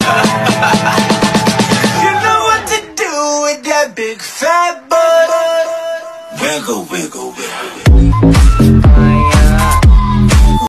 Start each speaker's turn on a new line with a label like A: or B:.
A: You know what to do with that big fat butt. Wiggle, wiggle, wiggle.